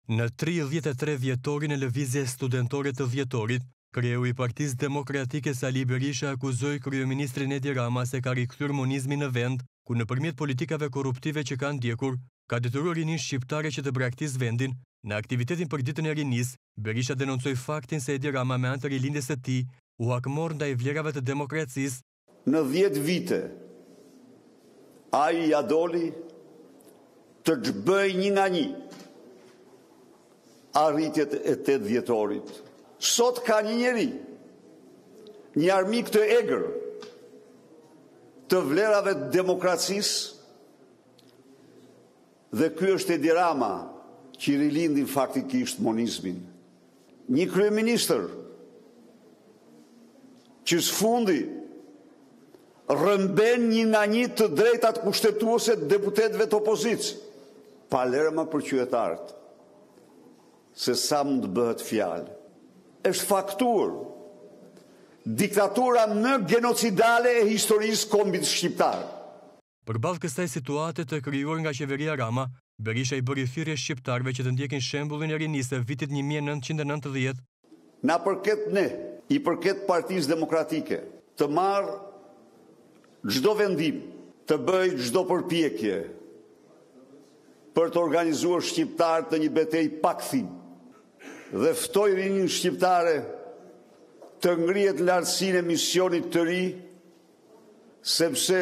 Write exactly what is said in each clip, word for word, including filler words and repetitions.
Në tridhjetë e tre vjetorin e lëvizjes studentore të dhjetorit, kreu i Partisë Demokratike Sali Berisha akuzoi kryeministrin Edi Rama se ka rikthyer monizmin në vend, ku nëpërmjet politikave korruptive që kanë ndjekur, ka detyruar rinin shqiptare që të braktisë vendin. Në aktivitetin për ditën e rinisë, Berisha denoncoi faktin se Edi Rama me anë të rilindjes së tij u hakmor ndaj vlerave të demokracisë. Në dhjetë vite, ai ja doli të çbëj një nga një arritjet e tetë vjetorit. Sot ka një njeri, një armik të egër të vlerave të demokracisë, dhe ky është Edi Rama që rilindin faktikisht monizmin. Një kryeministër që sfundi rëmben një nga një të drejtat kushtetuese të deputetëve të opozicë, pa lërma për qytetarët se sa mund të bëhet fjalë. Është faktur diktatura më genocidale e historisë kombit shqiptar. Përballë kësaj situate të krijuar nga qeveria Rama, Berisha i bëri thirrje shqiptarëve që të ndjekin shembullin e rinisë së vitit një mijë e nëntëqind e nëntëdhjetë. Na përket ne, i përket Partisë Demokratike, të marrë çdo vendim, të bëjë çdo përpjekje për të organizuar shqiptarët në një betejë pakthim, dhe ftoj rinin shqiptare të ngrihet lartësinë e misionit të ri, sepse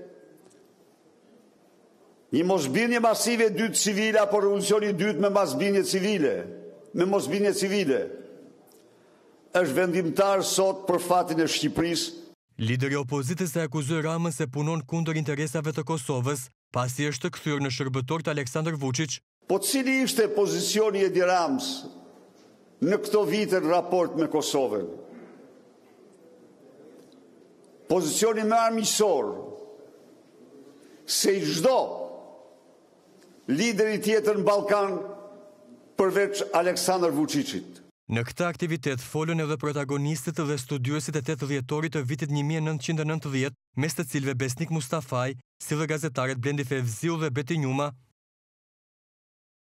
një mosbindje masive e dytë civile apo revolucioni i dytë me mosbindje civile, me mosbindje civile, është vendimtar sot për fatin e Shqipërisë. Lideri i opozitës e akuzoi Ramën se punon kundër interesave të Kosovës, pasi është kthyer në shërbëtor të Aleksandar Vučić. Po cili ishte pozicioni i Edi Ramës në këto vite në raport me Kosovën? Pozicioni më armiqësor se i çdo lideri tjetër në Ballkan përveç Aleksandar Vučićit. Në këtë aktivitet folën edhe protagonistët dhe studiuesit e tetë dhjetorit të vitit një mijë e nëntëqind e nëntëdhjetë, mes të cilëve Besnik Mustafaj, si dhe gazetaret Blendi Fevziu dhe Beti Njuma.